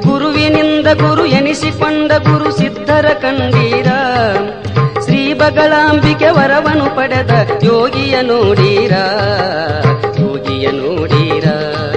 ಗುರುವಿನಿಂದ ಗುರು ಎನಿಸಿಕೊಂಡ ಗುರು ಸಿದ್ಧರ ಕಂಡೀರ. ಶ್ರೀ ಬಗಳಾಂಬಿಕೆ ವರವನು ಪಡೆದ ಯೋಗಿಯ ನೋಡೀರ, ಯೋಗಿಯ ನೋಡೀರ.